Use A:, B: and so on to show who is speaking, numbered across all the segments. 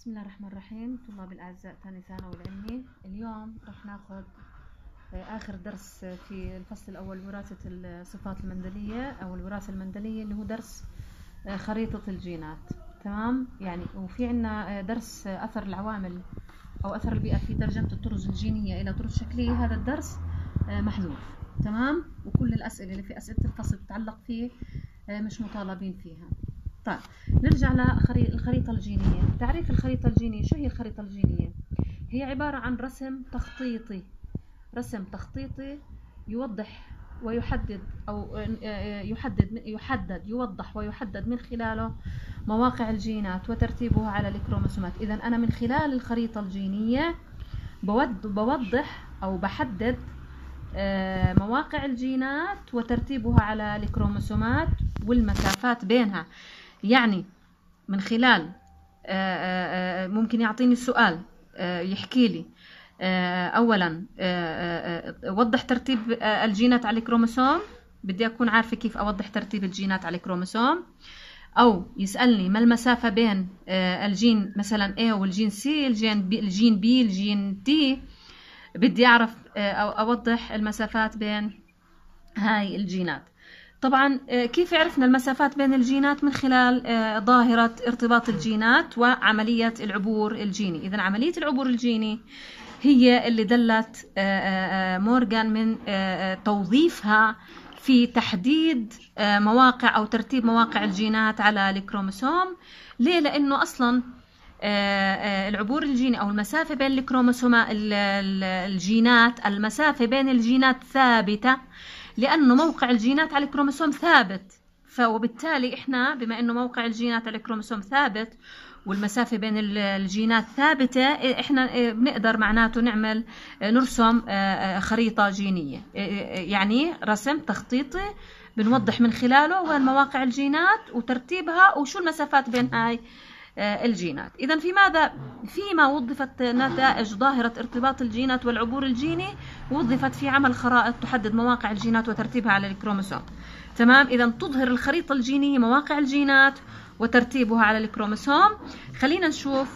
A: بسم الله الرحمن الرحيم. طلاب الأعزاء ثاني ثانوي العلمي، اليوم رح ناخذ آخر درس في الفصل الأول، وراثة الصفات المندلية أو الوراثة المندلية، اللي هو درس خريطة الجينات. تمام؟ يعني وفي عنا درس أثر العوامل أو أثر البيئة في ترجمة الطرز الجينية إلى طرز شكلية. هذا الدرس محذوف. تمام؟ وكل الأسئلة اللي في أسئلة الفصل تتعلق فيه مش مطالبين فيها. طيب نرجع للخريطة الجينية. تعريف الخريطة الجينية، شو هي الخريطة الجينية؟ هي عبارة عن رسم تخطيطي يوضح ويحدد أو يوضح ويحدد من خلاله مواقع الجينات وترتيبها على الكروموسومات. إذا أنا من خلال الخريطة الجينية بوضح أو بحدد مواقع الجينات وترتيبها على الكروموسومات والمسافات بينها. يعني من خلال ممكن يعطيني السؤال يحكي لي أولا وضح ترتيب الجينات على الكروموسوم، بدي أكون عارفة كيف أوضح ترتيب الجينات على الكروموسوم. أو يسألني ما المسافة بين الجين مثلا A والجين C، الجين B، الجين D، بدي أعرف أو أوضح المسافات بين هاي الجينات. طبعا كيف عرفنا المسافات بين الجينات؟ من خلال ظاهرة ارتباط الجينات وعملية العبور الجيني. إذن عملية العبور الجيني هي اللي دلت مورغان من توظيفها في تحديد مواقع أو ترتيب مواقع الجينات على الكروموسوم. ليه؟ لأنه أصلا العبور الجيني أو المسافة بين الكروموسومات الجينات، المسافة بين الجينات ثابتة، لأنه موقع الجينات على الكروموسوم ثابت. وبالتالي إحنا بما أنه موقع الجينات على الكروموسوم ثابت والمسافة بين الجينات ثابتة، إحنا بنقدر معناته نرسم خريطة جينية، يعني رسم تخطيطي بنوضح من خلاله وين مواقع الجينات وترتيبها وشو المسافات بين هاي الجينات. إذن فيما وظفت نتائج ظاهرة ارتباط الجينات والعبور الجيني، وظفت في عمل خرائط تحدد مواقع الجينات وترتيبها على الكروموسوم. تمام؟ إذن تظهر الخريطة الجينية مواقع الجينات وترتيبها على الكروموسوم. خلينا نشوف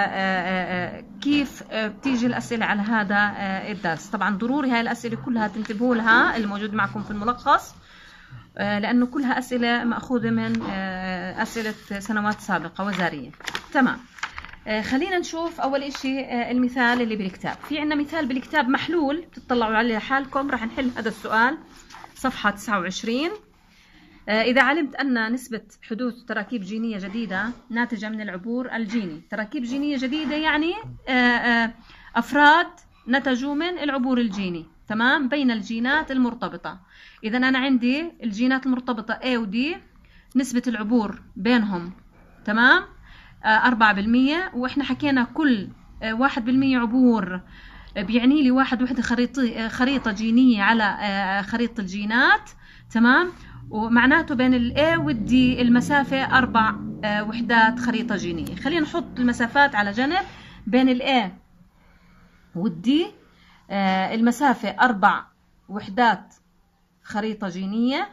A: كيف بتيجي الأسئلة على هذا الدرس. طبعا ضروري هاي الأسئلة كلها تنتبهوا لها، الموجود معكم في الملخص، لأنه كلها أسئلة مأخوذة من أسئلة سنوات سابقة وزارية. تمام. خلينا نشوف أول إشي المثال اللي بالكتاب. في عنا مثال بالكتاب محلول، تطلعوا عليه حالكم. راح نحل هذا السؤال صفحة 29. إذا علمت أن نسبة حدوث تراكيب جينية جديدة ناتجة من العبور الجيني. تراكيب جينية جديدة يعني أفراد نتجوا من العبور الجيني، تمام، بين الجينات المرتبطة. إذا أنا عندي الجينات المرتبطة A و D، نسبة العبور بينهم تمام 4%، وإحنا حكينا كل 1% عبور بيعني لي وحدة خريطة جينية على خريطة الجينات. تمام؟ ومعناته بين ال A وال D المسافة 4 وحدات خريطة جينية. خلينا نحط المسافات على جنب. بين ال A وال D المسافة 4 وحدات خريطة جينية،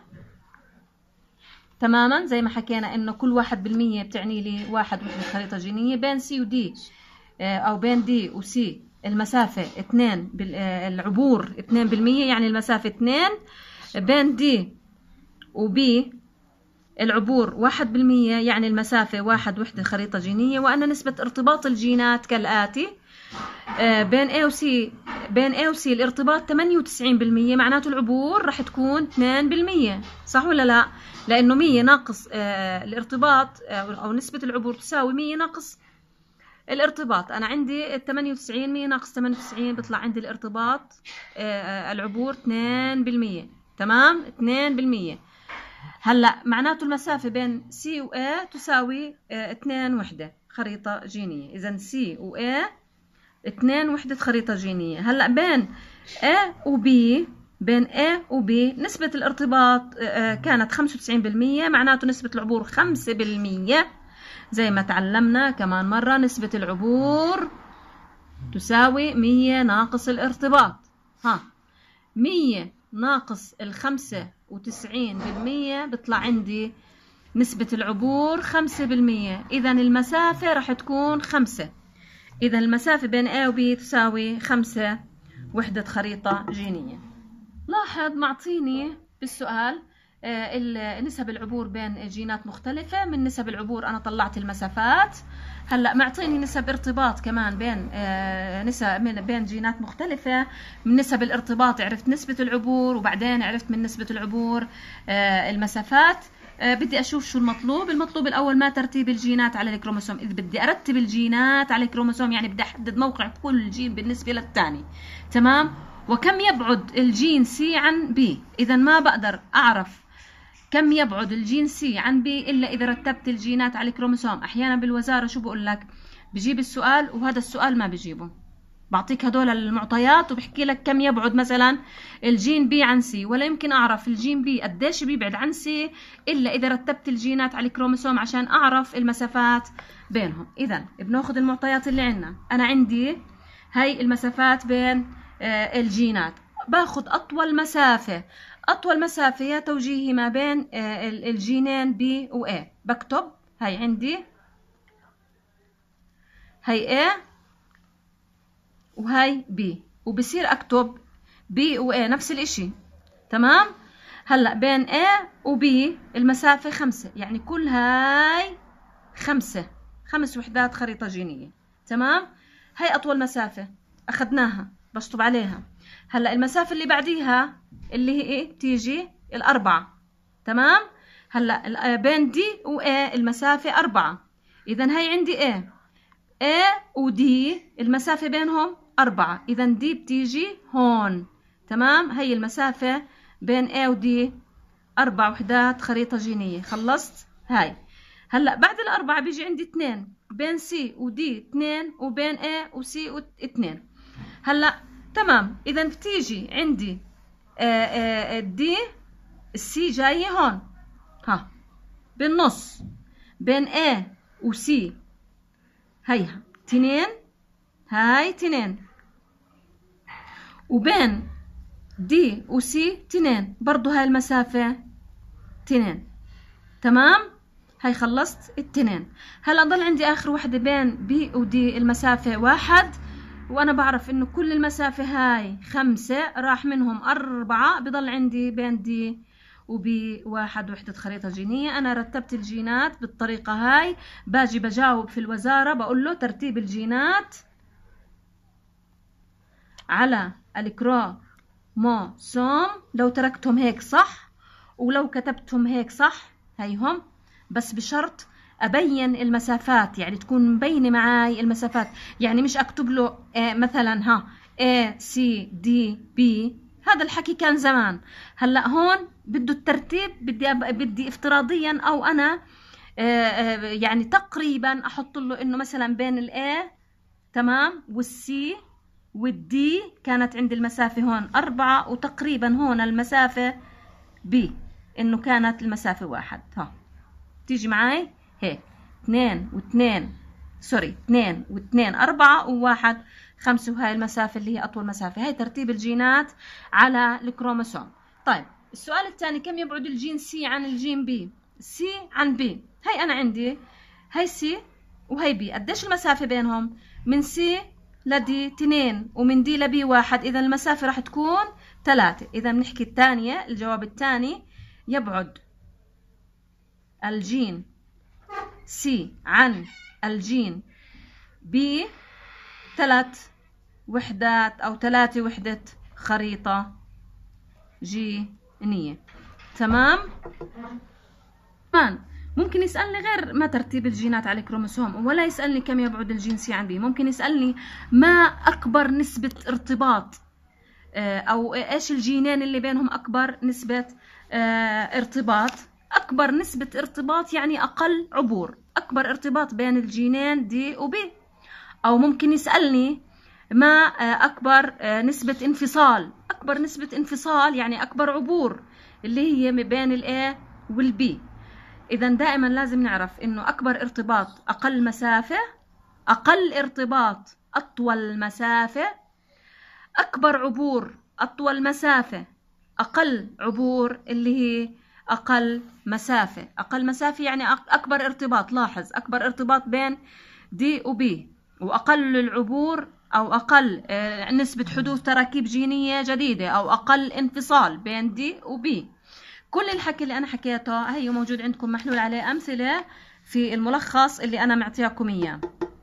A: تماما زي ما حكينا انه كل 1% بتعني لي 1 وحدة خريطة جينية. بين C و D او بين D و C المسافة 2، العبور 2%، يعني المسافة 2. بين D و B العبور 1%، يعني المسافة 1 وحدة خريطة جينية. وأن نسبة ارتباط الجينات كالآتي: بين A و C الارتباط 98%، معناته العبور راح تكون 2%. صح ولا لا؟ لأنه 100 ناقص الارتباط أو نسبة العبور تساوي 100 ناقص الارتباط. أنا عندي 98، 100 ناقص 98 بيطلع عندي الارتباط العبور 2%. تمام؟ 2%. هلا معناته المسافة بين C و A تساوي 2 وحدة خريطة جينية. إذا C و A 2 وحدة خريطة جينية. هلا بين A و B نسبة الارتباط كانت 95%، معناته نسبة العبور 5%. زي ما تعلمنا كمان مرة، نسبة العبور تساوي 100 ناقص الارتباط. 100 ناقص 95% بيطلع عندي نسبة العبور 5%، إذا المسافة راح تكون 5. إذا المسافة بين A و B تساوي 5 وحدة خريطة جينية. لاحظ معطيني بالسؤال نسب العبور بين جينات مختلفة. من نسب العبور أنا طلعت المسافات. هلا معطيني نسب ارتباط كمان بين جينات مختلفة. من نسب الارتباط عرفت نسبة العبور، وبعدين عرفت من نسبة العبور المسافات. بدي أشوف شو المطلوب. المطلوب الأول ما ترتيب الجينات على الكروموسوم. إذا بدي أرتب الجينات على الكروموسوم يعني بدي أحدد موقع كل جين بالنسبة للثاني. تمام. وكم يبعد الجين سي عن بي. إذا ما بقدر أعرف كم يبعد الجين سي عن بي إلا إذا رتبت الجينات على الكروموسوم. أحيانا بالوزارة شو بقول لك؟ بجيب السؤال وهذا السؤال ما بجيبه، بعطيك هدول المعطيات وبحكي لك كم يبعد مثلا الجين بي عن سي، ولا يمكن أعرف الجين بي قديش بيبعد عن سي إلا إذا رتبت الجينات على الكروموسوم عشان أعرف المسافات بينهم. إذا بناخذ المعطيات اللي عندنا. أنا عندي هاي المسافات بين الجينات. باخذ أطول مسافة. أطول مسافة هي توجيهي ما بين الجينين B و A. بكتب هاي عندي، هاي A وهاي B، وبصير أكتب B و A نفس الإشي. تمام. هلأ بين A و B المسافة 5، يعني كل هاي 5 وحدات خريطة جينية. تمام. هاي أطول مسافة أخذناها بشطب عليها. هلأ المسافة اللي بعديها اللي هي إيه؟ تيجي 4. تمام. هلأ بين D و A المسافة 4. إذا هاي عندي A و D المسافة بينهم 4. إذا D بتيجي هون. تمام. هاي المسافة بين A و D 4 وحدات خريطة جينية. خلصت هاي. هلأ بعد 4 بيجي عندي 2 بين C و D 2 وبين A و C 2. هلأ تمام. إذا بتيجي عندي دي السي جاية هون بالنص بين A و C. هيها 2، هاي 2، وبين D و C 2 برضو هاي المسافة 2. تمام. هاي خلصت 2. هلا ضل عندي آخر وحدة بين B و D المسافة 1، وأنا بعرف إنه كل المسافة هاي 5 راح منهم 4، بضل عندي بين D و B 1 وحدة خريطة جينية. أنا رتبت الجينات بالطريقة هاي. باجي بجاوب في الوزارة بقول له ترتيب الجينات على الكروموسوم. لو تركتهم هيك صح، ولو كتبتهم هيك صح هيهم، بس بشرط أبين المسافات، يعني تكون مبينة معاي المسافات. يعني مش أكتب له مثلا A C D B. هذا الحكي كان زمان. هلأ هون بده الترتيب، بدي افتراضيا أو أنا يعني تقريبا أحط له إنه مثلا بين ال A تمام والC والدي كانت عند المسافة هون 4، وتقريبا هون المسافة B إنه كانت المسافة 1. تيجي معاي هيك 2 و2 2 و2 4 و1 5، وهاي المسافة اللي هي أطول مسافة. هاي ترتيب الجينات على الكروموسوم. طيب السؤال الثاني، كم يبعد الجين C عن الجين B؟ C عن B. هاي أنا عندي هاي C وهي B. قديش المسافة بينهم؟ من C لدي 2 ومن D لبي 1. إذا المسافة راح تكون 3. إذا بنحكي الثانية، الجواب الثاني، يبعد الجين C عن الجين B 3 وحدات أو 3 وحدة خريطة جينية. تمام. ممكن يسألني غير ما ترتيب الجينات على الكروموسوم، ولا يسألني كم يبعد الجين C عن B. ممكن يسألني ما أكبر نسبة ارتباط، أو إيش الجينين اللي بينهم أكبر نسبة ارتباط. أكبر نسبة ارتباط يعني أقل عبور، أكبر ارتباط بين الجينين D و B. أو ممكن يسألني ما أكبر نسبة انفصال. أكبر نسبة انفصال يعني أكبر عبور اللي هي بين ال A وال B. إذا دائما لازم نعرف إنه أكبر ارتباط أقل مسافة، أقل ارتباط أطول مسافة، أكبر عبور أطول مسافة، أقل عبور اللي هي أقل مسافة. أقل مسافة يعني أكبر ارتباط. لاحظ أكبر ارتباط بين دي وبي، وأقل العبور أو أقل نسبة حدوث تراكيب جينية جديدة، أو أقل انفصال بين دي وبي. كل الحكي اللي أنا حكيته هي موجود عندكم محلول عليه أمثلة في الملخص اللي أنا معطياكم إياه.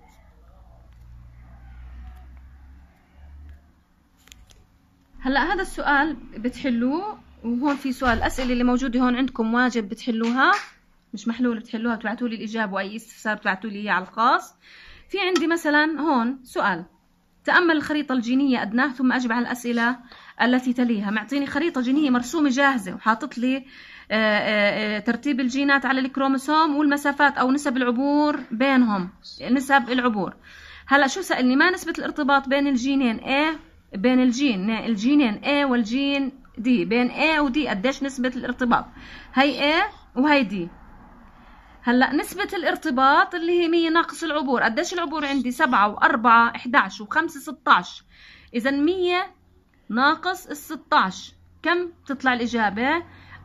A: هلا هذا السؤال بتحلوه، وهون في سؤال. الأسئلة اللي موجودة هون عندكم واجب بتحلوها، مش محلول بتحلوها، بتبعتوا لي الإجابة، وأي استفسار بتبعتوا لي إياه على الخاص. في عندي مثلا هون سؤال: تأمل الخريطة الجينية أدناه ثم أجب على الأسئلة التي تليها. معطيني خريطة جينية مرسومة جاهزة وحاطط لي ترتيب الجينات على الكروموسوم والمسافات أو نسب العبور بينهم، نسب العبور. هلا شو سألني؟ ما نسبة الارتباط بين الجينين A، بين الجينين A والجين D، بين A و D قديش نسبة الارتباط؟ هي A وهي D. هلا نسبة الارتباط اللي هي 100 ناقص العبور. قديش العبور عندي؟ 7 و4 11 و5 16. إذا 100 ناقص ال 16 كم تطلع الإجابة؟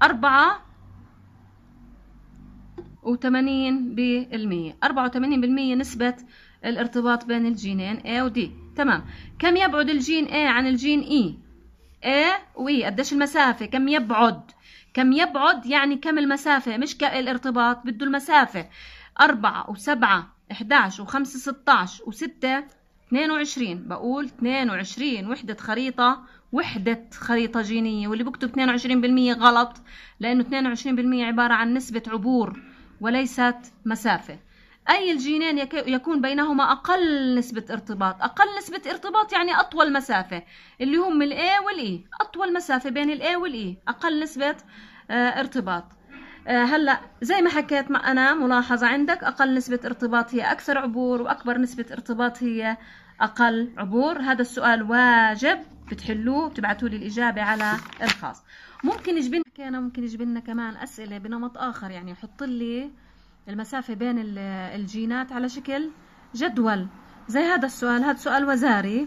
A: 84%. 84% نسبة الارتباط بين الجينين A و D. تمام. كم يبعد الجين A عن الجين E؟ A و E قديش المسافة؟ كم يبعد؟ كم يبعد يعني كم المسافة، مش الارتباط، بده المسافة. 4 و7 11 و5 16 و6 22. بقول 22 وحدة خريطة جينية. واللي بكتب 22% غلط، لأنه 22% عبارة عن نسبة عبور وليست مسافة. أي الجينين يكون بينهما أقل نسبة ارتباط؟ أقل نسبة ارتباط يعني أطول مسافة، اللي هم ال A وال E. أطول مسافة بين ال A وال E أقل نسبة ارتباط. هلا زي ما حكيت أنا، ملاحظة عندك: أقل نسبة ارتباط هي أكثر عبور، وأكبر نسبة ارتباط هي أقل عبور. هذا السؤال واجب بتحلوه، بتبعتوا لي الإجابة على الخاص. ممكن يجي لنا كمان أسئلة بنمط آخر، يعني يحط لي المسافة بين الجينات على شكل جدول زي هذا السؤال. هذا سؤال وزاري.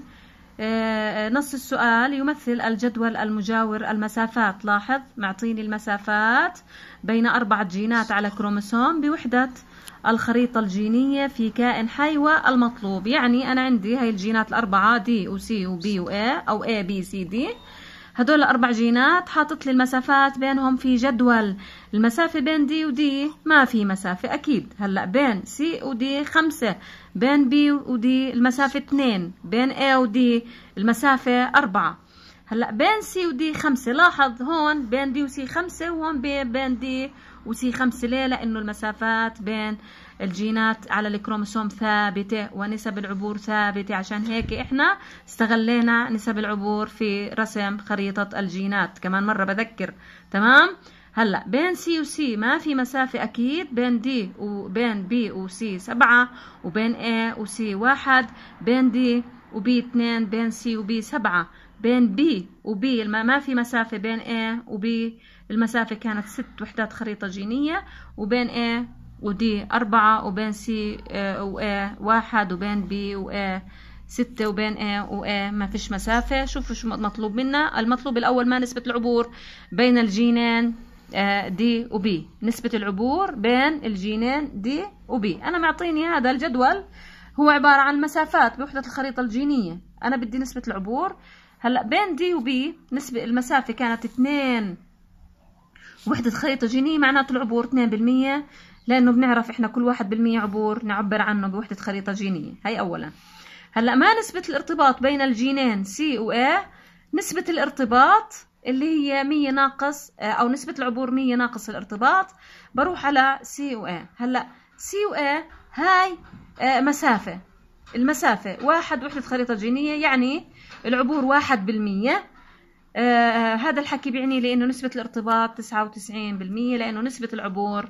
A: نص السؤال: يمثل الجدول المجاور المسافات. لاحظ معطيني المسافات بين 4 جينات على كروموسوم بوحدة الخريطة الجينية في كائن حي والمطلوب. يعني أنا عندي هاي الجينات الأربعة D و C و B و A، أو A B C D. هدول 4 جينات حاطط لي المسافات بينهم في جدول. المسافة بين دي ودي ما في مسافة أكيد. هلأ بين C ودي 5، بين B ودي المسافة 2، بين A ودي المسافة 4. هلأ بين C ودي 5. لاحظ هون بين دي وسي 5، وهون بين دي وسي 5. ليه؟ لأنه المسافات بين الجينات على الكروموسوم ثابتة ونسب العبور ثابتة. عشان هيك احنا استغلينا نسب العبور في رسم خريطة الجينات. كمان مرة بذكر. تمام. هلا بين سي وسي ما في مسافة أكيد. بين دي وبين بي وسي 7، وبين A وسي 1، بين دي وبي 2، بين سي وبي 7، بين بي وبي ما في مسافة. بين A وبي المسافة كانت 6 وحدات خريطة جينية، وبين A ودي 4، وبين سي وA 1، وبين بي وA 6، وبين A وA ما فيش مسافة. شوفوا شو مطلوب منا. المطلوب الأول ما نسبة العبور بين الجينين دي وبي. نسبة العبور بين الجينين دي وبي. أنا معطيني هذا الجدول هو عبارة عن مسافات بوحدة الخريطة الجينية. أنا بدي نسبة العبور. هلأ بين دي وبي نسبة المسافة كانت 2 وحدة خريطة جينية، معناته العبور 2%، لأنه بنعرف إحنا كل 1% عبور نعبر عنه بوحدة خريطة جينية. هاي أولا. هلأ ما نسبة الارتباط بين الجينين C و A؟ نسبة الارتباط اللي هي 100 ناقص أو نسبة العبور 100 ناقص الارتباط، بروح على C و A. هلأ C و A هاي مسافة. المسافة 1 وحدة خريطة جينية، يعني العبور 1%. هذا الحكي بيعني لي إنه نسبة الارتباط 99%، لأنه نسبة العبور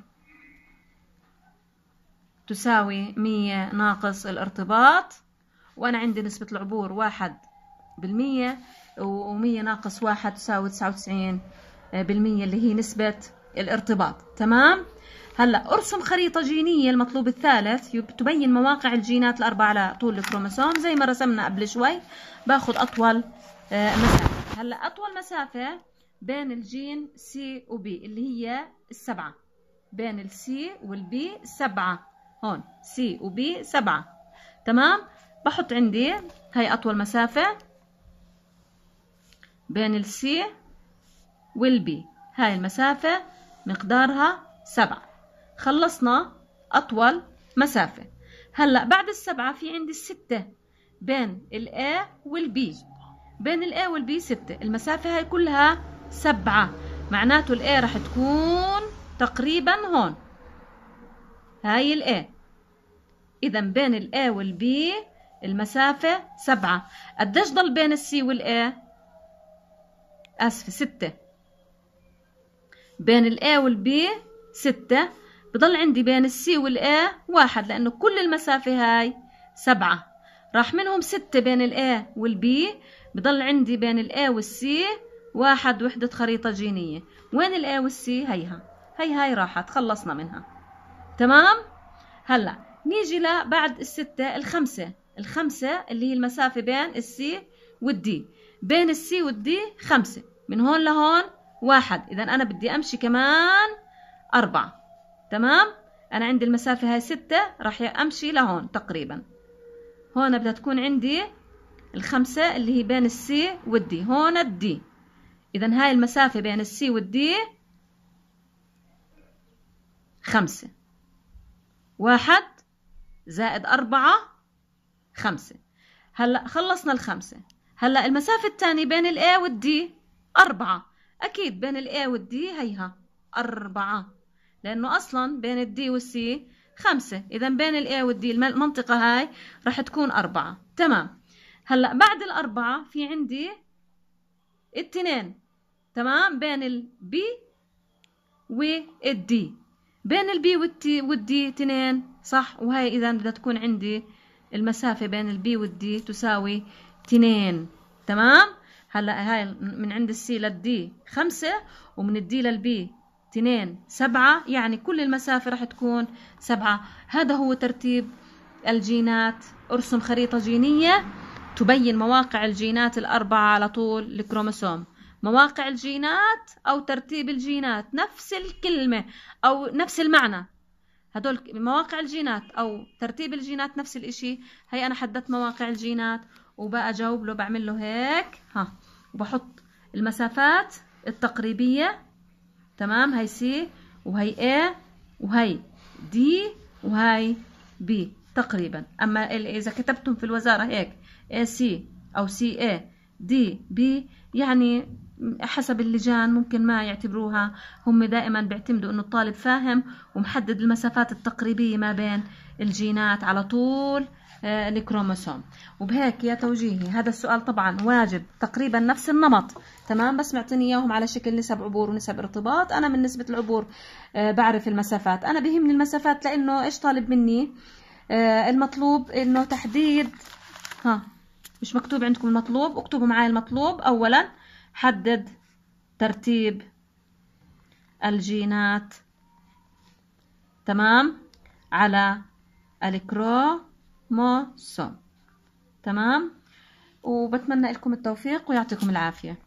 A: تساوي 100 ناقص الارتباط، وأنا عندي نسبة العبور 1%، و100 ناقص 1 تساوي 99%، اللي هي نسبة الارتباط. تمام. هلا ارسم خريطة جينية. المطلوب الثالث: تبين مواقع الجينات الأربعة على طول الكروموسوم. زي ما رسمنا قبل شوي، باخذ أطول مسافة. هلا أطول مسافة بين الجين سي وبي اللي هي السبعة، بين السي والبي 7. هون سي وبي 7. تمام. بحط عندي هاي أطول مسافة بين السي والبي، هاي المسافة مقدارها 7. خلصنا أطول مسافة. هلأ بعد ال7 في عندي ال6 بين الA والB، بين الA والB 6. المسافة هاي كلها 7، معناته الA رح تكون تقريبا هون، هاي الA. إذا بين الA والB المسافة 7. قديش ضل بين الC والA؟ آسفة 6. بين الA والB 6، بضل عندي بين الC والA 1، لأنه كل المسافة هاي 7. راح منهم 6 بين الA والB، بضل عندي بين الA والC 1 وحدة خريطة جينية. وين الA والC؟ هيها، هاي راحت، خلصنا منها. تمام. هلا نيجي بعد الستة الخمسة اللي هي المسافة بين الC والD. بين الC والD 5، من هون لهون 1. إذا أنا بدي أمشي كمان 4. تمام. أنا عندي المسافة هاي 6، راح أمشي لهون تقريبا. هون بدها تكون عندي ال5 اللي هي بين الC والD، هون الD. إذا هاي المسافة بين الC والD 5. 1 زائد 4 5. هلا خلصنا ال5. هلا المسافة الثانية بين الA والD 4. أكيد بين الA والD هيها 4، لأنه أصلا بين الD والC 5. إذا بين الA والD المنطقة هاي راح تكون 4. تمام. هلا بعد ال4 في عندي 2. تمام. بين الB والD، بين الB والD 2 صح. وهي إذا بدها تكون عندي المسافة بين الB والD تساوي 2. تمام. هلا هاي من عند الC للD 5، ومن الD للB 2 7، يعني كل المسافة راح تكون 7. هذا هو ترتيب الجينات. ارسم خريطة جينية تبين مواقع الجينات ال4 على طول الكروموسوم. مواقع الجينات أو ترتيب الجينات نفس الكلمة أو نفس المعنى. هدول مواقع الجينات أو ترتيب الجينات نفس الإشي. هي أنا حددت مواقع الجينات وبقى أجاوب له، بعمل له هيك وبحط المسافات التقريبية. تمام. هاي C وهي A وهي D وهي B تقريبا. أما إذا كتبتم في الوزارة هيك AC أو CA DB، يعني حسب اللجان ممكن ما يعتبروها. هم دائما بيعتمدوا انه الطالب فاهم ومحدد المسافات التقريبية ما بين الجينات على طول الكروموسوم. وبهيك يا توجيهي هذا السؤال طبعا واجب تقريبا نفس النمط. تمام. بس معطيني اياهم على شكل نسب عبور ونسب ارتباط. انا من نسبة العبور بعرف المسافات. انا بهمني المسافات لانه ايش طالب مني؟ المطلوب انه تحديد. مش مكتوب عندكم المطلوب؟ اكتبوا معي المطلوب. اولا حدد ترتيب الجينات تمام على الكروموسوم. تمام. وبتمنى لكم التوفيق ويعطيكم العافية.